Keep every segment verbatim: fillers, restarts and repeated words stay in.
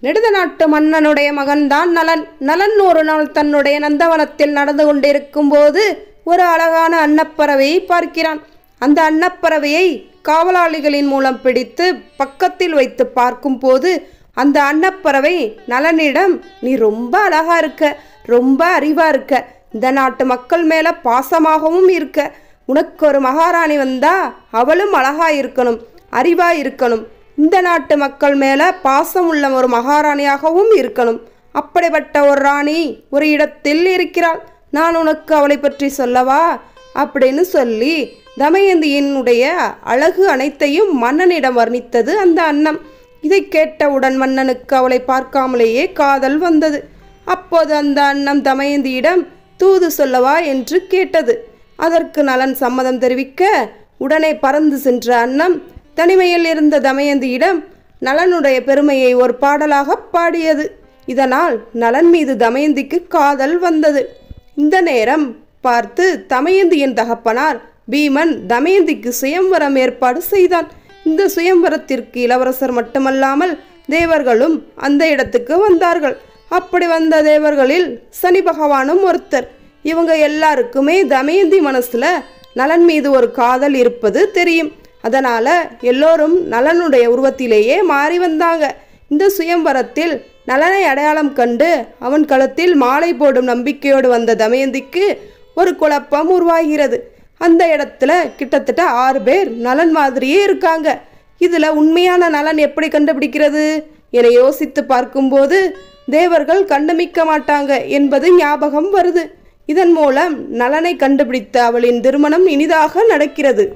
நெடுத நாட்டு மன்னனுடைய மகன்தான் நலன். நலன் ஒரு நாள் தன்னுடைய நந்தவனத்தில் நடந்து கொண்டிருக்கும் போது ஒரு அழகான அன்னப்பறவையை பார்க்கிறான். அந்த அன்னப்பறவையை காவலாளிகளின் மூலம் பிடித்து பக்கத்தில் வைத்து பார்க்கும் போது அந்த அன்னப்பறவை நலனிடம், நீ ரொம்ப அழகா இருக்க, ரொம்ப அறிவா இருக்க, இந்த நாட்டு மக்கள் மேல பாசமாகவும் இருக்க, உனக்கு ஒரு மகாராணி வந்தா அவளும் அழகா இருக்கணும், அறிவா இருக்கணும், இந்த நாட்டு மக்கள் மேல பாசம் உள்ள ஒரு மகாராணியாகவும் இருக்கணும், அப்படிப்பட்ட ஒரு ராணி ஒரு இடத்தில் இருக்கிறாள், நான் உனக்கு அவளை பற்றி சொல்லவா அப்படின்னு சொல்லி தமயந்தியினுடைய அழகு அனைத்தையும் மன்னனிடம் வர்ணித்தது அந்த அன்னம். இதை கேட்டவுடன் மன்னனுக்கு அவளை பார்க்காமலேயே காதல் வந்தது. அப்போது அந்த அன்னம் தமயந்தியிடம் தூது சொல்லவா என்று கேட்டது. அதற்கு நலன் சம்மதம் தெரிவிக்க உடனே பறந்து சென்ற அன்னம் தனிமையில் இருந்த தமயந்தியிடம் நலனுடைய பெருமையை ஒரு பாடலாக பாடியது. இதனால் நலன் மீது தமயந்திக்கு காதல் வந்தது. இந்த நேரம் பார்த்து தமயந்தியின் தகப்பனார் பீமன் தமயந்திக்கு சுயம்வரம் ஏற்பாடு செய்தான். இந்த சுயம்வரத்திற்கு இளவரசர் மட்டுமல்லாமல் தேவர்களும் அந்த இடத்துக்கு வந்தார்கள். அப்படி வந்த தேவர்களில் சனி பகவானும் ஒருத்தர். இவங்க எல்லாருக்குமே தமயந்தி மனசுல நலன் மீது ஒரு காதல் இருப்பது தெரியும். அதனால எல்லோரும் நலனுடைய உருவத்திலேயே மாறி வந்தாங்க. இந்த சுயம்வரத்தில் நலனை அடையாளம் கண்டு அவன் கழுத்தில் மாலை போடும் நம்பிக்கையோடு வந்த தமயந்திக்கு ஒரு குழப்பம் உருவாகிறது. அந்த இடத்துல கிட்டத்தட்ட ஆறு பேர் நலன் மாதிரியே இருக்காங்க. இதுல உண்மையான நலன் எப்படி கண்டுபிடிக்கிறது என யோசித்து பார்க்கும்போது தேவர்கள் கண்டுபிடிக்க மாட்டாங்க என்பது ஞாபகம் வருது. இதன் மூலம் நலனை கண்டுபிடித்த அவளின் திருமணம் இனிதாக நடக்கிறது.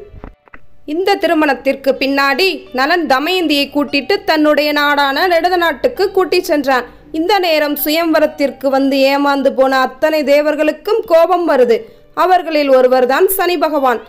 இந்த திருமணத்திற்கு பின்னாடி நலன் தமயந்தியை கூட்டிட்டு தன்னுடைய நாடான நெடுத நாட்டுக்கு கூட்டி சென்றான். இந்த நேரம் சுயம்வரத்திற்கு வந்து ஏமாந்து போன அத்தனை தேவர்களுக்கும் கோபம் வருது. அவர்களில் ஒருவர் தான் சனி பகவான்.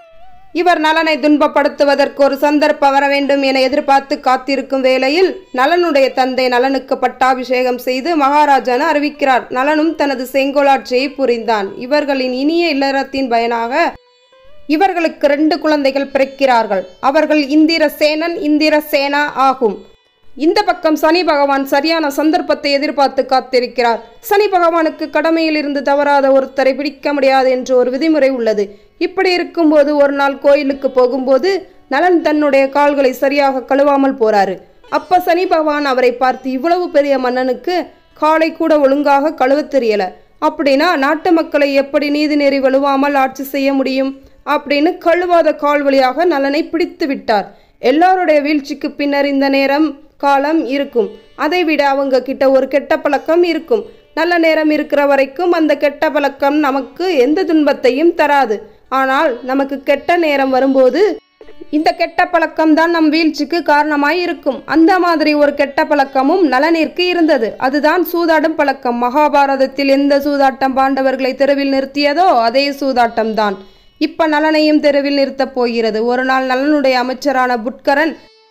இவர் நலனை துன்பப்படுத்துவதற்கு ஒரு சந்தர்ப்பம் வர வேண்டும் என எதிர்பார்த்து காத்திருக்கும் வேளையில் நலனுடைய தந்தை நலனுக்கு பட்டாபிஷேகம் செய்து மகாராஜான அறிவிக்கிறார். நலனும் தனது செங்கோலாட்சியை புரிந்தான். இவர்களின் இனிய இல்லறத்தின் பயனாக இவர்களுக்கு ரெண்டு குழந்தைகள் பிறக்கிறார்கள். அவர்கள் இந்திரசேனன் இந்திரசேனா ஆகும். இந்த பக்கம் சனி பகவான் சரியான சந்தர்ப்பத்தை எதிர்பார்த்து காத்திருக்கிறார். சனி பகவானுக்கு கடமையில் இருந்து தவறாத ஒருத்தரை பிடிக்க முடியாது என்று ஒரு விதிமுறை உள்ளது. இப்படி இருக்கும்போது ஒரு நாள் கோயிலுக்கு போகும்போது நலன் தன்னுடைய கால்களை சரியாக கழுவாமல் போறாரு. அப்ப சனி பகவான் அவரை பார்த்து, இவ்வளவு பெரிய மன்னனுக்கு காலை கூட ஒழுங்காக கழுவ தெரியல, அப்படின்னா நாட்டு மக்களை எப்படி நீதி நெறி வலுவாமல் ஆட்சி செய்ய முடியும் அப்படின்னு கழுவாத கால் வழியாக நலனை பிடித்து விட்டார். எல்லாருடைய வீழ்ச்சிக்கு பின்னர் இந்த நேரம் காலம் இருக்கும். அதை விட அவங்க கிட்ட ஒரு கெட்ட பழக்கம் இருக்கும். நல்ல நேரம் இருக்கிற வரைக்கும் அந்த கெட்ட பழக்கம் நமக்கு எந்த துன்பத்தையும் தராது. ஆனால் நமக்கு கெட்ட நேரம் வரும்போது இந்த கெட்ட பழக்கம் தான் நம் வீழ்ச்சிக்கு காரணமாய் இருக்கும். அந்த மாதிரி ஒரு கெட்ட பழக்கமும் நலனிற்கு இருந்தது. அதுதான் சூதாடும் பழக்கம். மகாபாரதத்தில் எந்த சூதாட்டம் பாண்டவர்களை தெருவில் நிறுத்தியதோ அதே சூதாட்டம் தான் இப்ப நலனையும் தெருவில் நிறுத்தப் போகிறது. ஒரு நாள் நலனுடைய அமைச்சரான புட்கரன்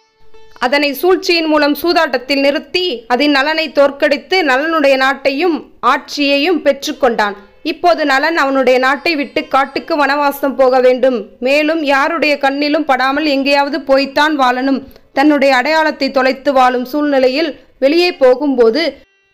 அதனை சூழ்ச்சியின் மூலம் சூதாட்டத்தில் நிறுத்தி அதன் நலனை தோற்கடித்து நலனுடைய நாட்டையும் ஆட்சியையும் பெற்றுக்கொண்டான். இப்போது நலன் அவனுடைய நாட்டை விட்டு காட்டுக்கு வனவாசம் போக வேண்டும். மேலும் யாருடைய கண்ணிலும் படாமல் எங்கேயாவது போய்த்தான் வாழணும். தன்னுடைய அடையாளத்தை தொலைத்து வாழும் சூழ்நிலையில் வெளியே போகும்போது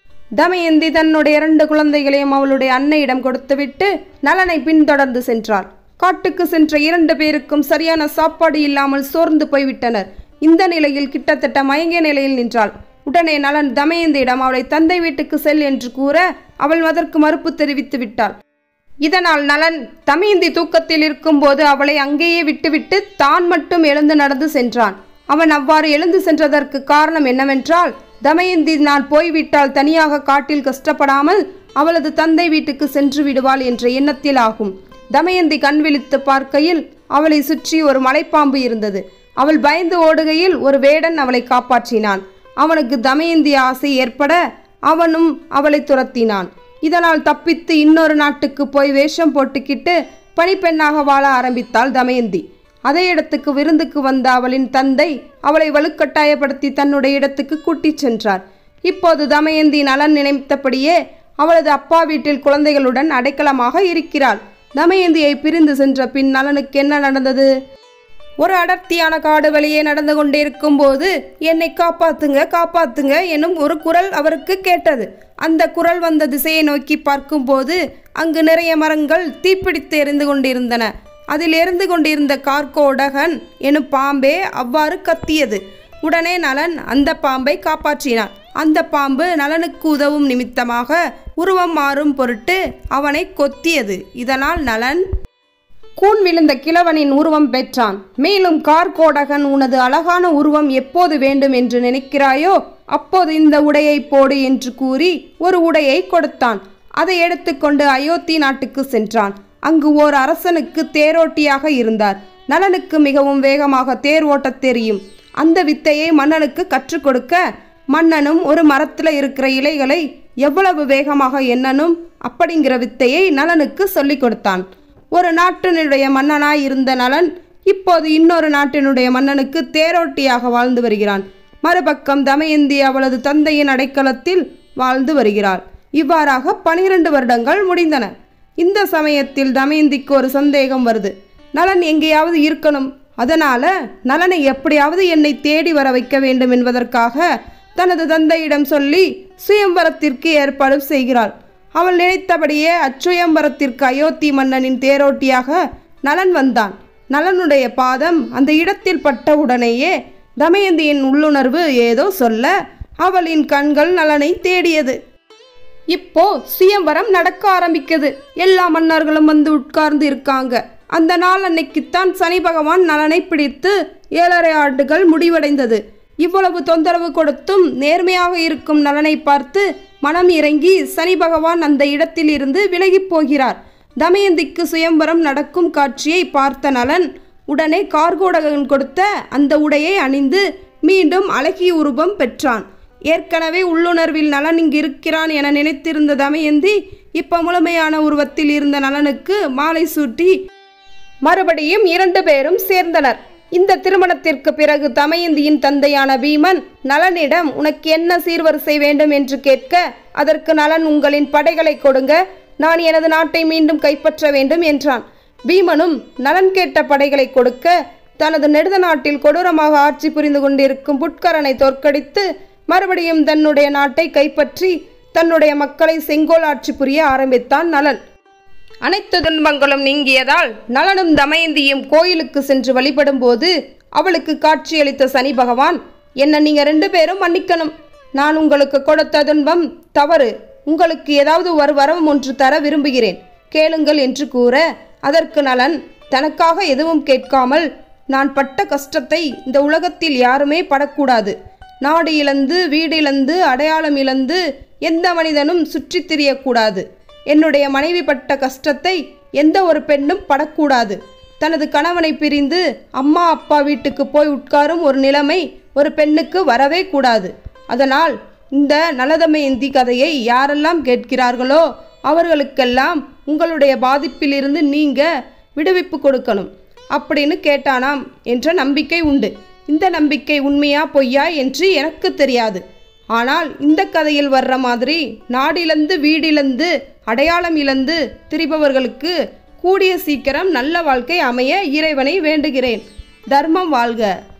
தமயந்தி தன்னுடைய இரண்டு குழந்தைகளையும் அவளுடைய அன்னையிடம் கொடுத்துவிட்டு நலனை பின்தொடர்ந்து சென்றாள். காட்டுக்கு சென்ற இரண்டு பேருக்கும் சரியான சாப்பாடு இல்லாமல் சோர்ந்து போய்விட்டனர். இந்த நிலையில் கிட்டத்தட்ட மயங்கிய நிலையில் நின்றாள். உடனே நலன் தமயந்தியிடம் அவளை தந்தை வீட்டுக்கு செல் என்று கூற அவள் அதற்கு மறுப்பு தெரிவித்து விட்டாள். இதனால் நலன் தமயந்தி தூக்கத்தில் இருக்கும் போது அவளை அங்கேயே விட்டுவிட்டு தான் மட்டும் எழுந்து நடந்து சென்றான். அவன் அவ்வாறு எழுந்து சென்றதற்கு காரணம் என்னவென்றால், தமயந்தி நான் போய்விட்டால் தனியாக காட்டில் கஷ்டப்படாமல் அவளது தந்தை வீட்டுக்கு சென்று விடுவாள் என்ற எண்ணத்தில் ஆகும். தமயந்தி கண் விழித்து பார்க்கையில் அவளை சுற்றி ஒரு மலைப்பாம்பு இருந்தது. அவள் பயந்து ஓடுகையில் ஒரு வேடன் அவளை காப்பாற்றினான். அவனுக்கு தமயந்தி ஆசை ஏற்பட அவனும் அவளை துரத்தினான். இதனால் தப்பித்து இன்னொரு நாட்டுக்கு போய் வேஷம் போட்டுக்கிட்டு பணிப்பெண்ணாக வாழ ஆரம்பித்தாள் தமயந்தி. அதே இடத்துக்கு விருந்துக்கு வந்த அவளின் தந்தை அவளை வலுக்கட்டாயப்படுத்தி தன்னுடைய இடத்துக்கு கூட்டிச் சென்றார். இப்போது தமயந்தி நலன் நினைத்தபடியே அவளது அப்பா வீட்டில் குழந்தைகளுடன் அடைக்கலமாக இருக்கிறாள். தமயந்தியை பிரிந்து சென்ற பின் நலனுக்கு என்ன நடந்தது? ஒரு அடர்த்தியான காடு வழியே நடந்து கொண்டிருக்கும் போது என்னை காப்பாத்துங்க காப்பாத்துங்க எனும் ஒரு குரல் அவருக்கு கேட்டது. அந்த குரல் வந்த திசையை நோக்கி பார்க்கும்போது அங்கு நிறைய மரங்கள் தீப்பிடித்து எரிந்து கொண்டிருந்தன. அதில் எரிந்து கொண்டிருந்த கார்கோடகன் எனும் பாம்பே அவ்வாறு கத்தியது. உடனே நலன் அந்த பாம்பை காப்பாற்றினான். அந்த பாம்பு நலனுக்கு உதவும் நிமித்தமாக உருவம் மாறும் பொருட்டு அவனை கொத்தியது. இதனால் நலன் கூன் விழுந்த கிழவனின் உருவம் பெற்றான். மேலும் கார்கோடகன், உனது அழகான உருவம் எப்போது வேண்டும் என்று நினைக்கிறாயோ அப்போது இந்த உடையை போடு என்று கூறி ஒரு உடையை கொடுத்தான். அதை எடுத்துக்கொண்டு அயோத்தி நாட்டுக்கு சென்றான். அங்கு ஓர் அரசனுக்கு தேரோட்டியாக இருந்தார். நலனுக்கு மிகவும் வேகமாக தேர் ஓட்டத் தெரியும். அந்த வித்தையை மன்னனுக்கு கற்றுக் கொடுக்க மன்னனும் ஒரு மரத்தில் இருக்கிற இலைகளை எவ்வளவு வேகமாக எண்ணணும் அப்படிங்கிற வித்தையை நலனுக்கு சொல்லிக் கொடுத்தான். ஒரு நாட்டினுடைய மன்னனாய் இருந்த நலன் இப்போது இன்னொரு நாட்டினுடைய மன்னனுக்கு தேரோட்டியாக வாழ்ந்து வருகிறான். மறுபக்கம் தமயந்தி அவளது தந்தையின் அடைக்கலத்தில் வாழ்ந்து வருகிறாள். இவ்வாறாக பனிரெண்டு வருடங்கள் முடிந்தன. இந்த சமயத்தில் தமயந்திக்கு ஒரு சந்தேகம் வருது. நலன் எங்கேயாவது இருக்கணும், அதனால நலனை எப்படியாவது என்னை தேடி வர வைக்க வேண்டும் என்பதற்காக தனது தந்தையிடம் சொல்லி சுயம்பரத்திற்கு ஏற்பாடு செய்கிறாள். அவள் நினைத்தபடியே அச்சுயம்பரத்திற்கு அயோத்தி மன்னனின் தேரோட்டியாக நலன் வந்தான். நலனுடைய பாதம் அந்த இடத்தில் பட்டவுடனேயே தமயந்தியின் உள்ளுணர்வு ஏதோ சொல்ல அவளின் கண்கள் நலனை தேடியது. இப்போ சுயம்பரம் நடக்க ஆரம்பிக்குது. எல்லா மன்னர்களும் வந்து உட்கார்ந்து இருக்காங்க. அந்த நாள் அன்னைக்குத்தான் சனி பகவான் நலனை பிடித்து ஏழரை ஆண்டுகள் முடிவடைந்தது. இவ்வளவு தொந்தரவு கொடுத்தும் நேர்மையாக இருக்கும் நலனை பார்த்து மனம் இறங்கி சனி பகவான் அந்த இடத்தில் இருந்து விலகி போகிறார். தமயந்திக்கு சுயம்பரம் நடக்கும் காட்சியை பார்த்த நலன் உடனே கார்கோடகன் கொடுத்த அந்த உடையை அணிந்து மீண்டும் அழகிய உருவம் பெற்றான். ஏற்கனவே உள்ளுணர்வில் நலன் இங்கு இருக்கிறான் என நினைத்திருந்த தமயந்தி இப்ப முழுமையான உருவத்தில் இருந்த நலனுக்கு மாலை சூட்டி மறுபடியும் இரண்டு பேரும் சேர்ந்தனர். இந்த திருமணத்திற்கு பிறகு தமயந்தியின் தந்தையான பீமன் நலனிடம் உனக்கு என்ன சீர்வரிசை வேண்டும் என்று கேட்க அதற்கு நலன் உங்களின் படைகளை கொடுங்க, நான் எனது நாட்டை மீண்டும் கைப்பற்ற வேண்டும் என்றான். பீமனும் நலன் கேட்ட படைகளை கொடுக்க தனது நெடுத நாட்டில் கொடூரமாக ஆட்சி புரிந்து கொண்டிருக்கும் புட்கரனை தோற்கடித்து மறுபடியும் தன்னுடைய நாட்டை கைப்பற்றி தன்னுடைய மக்களை செங்கோல் ஆட்சி புரிய ஆரம்பித்தான் நலன். அனைத்து துன்பங்களும் நீங்கியதால் நலனும் தமயந்தியும் கோயிலுக்கு சென்று வழிபடும் போது அவளுக்கு காட்சியளித்த சனி பகவான், என்ன நீங்க ரெண்டு பேரும் மன்னிக்கணும், நான் உங்களுக்கு கொடுத்த துன்பம் தவறு, உங்களுக்கு ஏதாவது ஒரு வரம் ஒன்று தர விரும்புகிறேன், கேளுங்கள் என்று கூற அதற்கு நலன் தனக்காக எதுவும் கேட்காமல், நான் பட்ட கஷ்டத்தை இந்த உலகத்தில் யாருமே படக்கூடாது, நாடு இழந்து வீடு இழந்து அடையாளம் இழந்து எந்த மனிதனும் சுற்றி திரியக்கூடாது, என்னுடைய மனைவி பட்ட கஷ்டத்தை எந்த ஒரு பெண்ணும் படக்கூடாது, தனது கணவனை பிரிந்து அம்மா அப்பா வீட்டுக்கு போய் உட்காரும் ஒரு நிலைமை ஒரு பெண்ணுக்கு வரவே கூடாது, அதனால் இந்த நலதமயந்தி கதையை யாரெல்லாம் கேட்கிறார்களோ அவர்களுக்கெல்லாம் உங்களுடைய பாதிப்பிலிருந்து நீங்க விடுவிப்பு கொடுக்கணும் அப்படின்னு கேட்டானாம் என்ற நம்பிக்கை உண்டு. இந்த நம்பிக்கை உண்மையா பொய்யா என்று எனக்கு தெரியாது. ஆனால் இந்த கதையில் வர்ற மாதிரி நாடிழந்து வீடிழந்து அடையாளம் இழந்து திரிபவர்களுக்கு கூடிய சீக்கிரம் நல்ல வாழ்க்கை அமைய இறைவனை வேண்டுகிறேன். தர்மம் வாழ்க.